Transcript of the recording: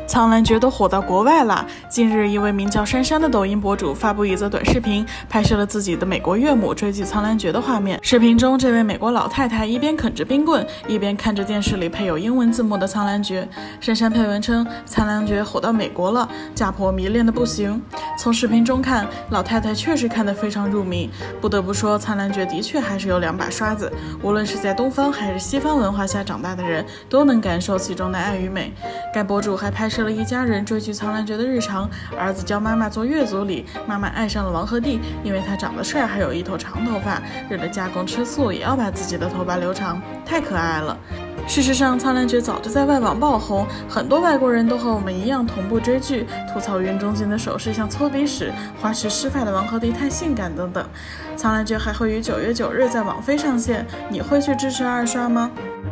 苍兰诀都火到国外了。近日，一位名叫珊珊的抖音博主发布一则短视频，拍摄了自己的美国岳母追剧苍兰诀的画面。视频中，这位美国老太太一边啃着冰棍，一边看着电视里配有英文字幕的苍兰诀。珊珊配文称，苍兰诀火到美国了，家婆迷恋的不行。从视频中看，老太太确实看得非常入迷。不得不说，苍兰诀的确还是有两把刷子，无论是在东方还是西方文化下长大的人，都能感受其中的爱与美。该博主还拍摄了一家人追剧苍兰诀的日常，儿子教妈妈做月族礼，妈妈爱上了王鹤棣，因为他长得帅，还有一头长头发，为了加工吃素也要把自己的头发留长，太可爱了。事实上，苍兰诀早就在外网爆红，很多外国人都和我们一样同步追剧，吐槽云中间的手势像搓鼻屎，花式施法的王鹤棣太性感等等。苍兰诀还会于9月9日在网飞上线，你会去支持二刷吗？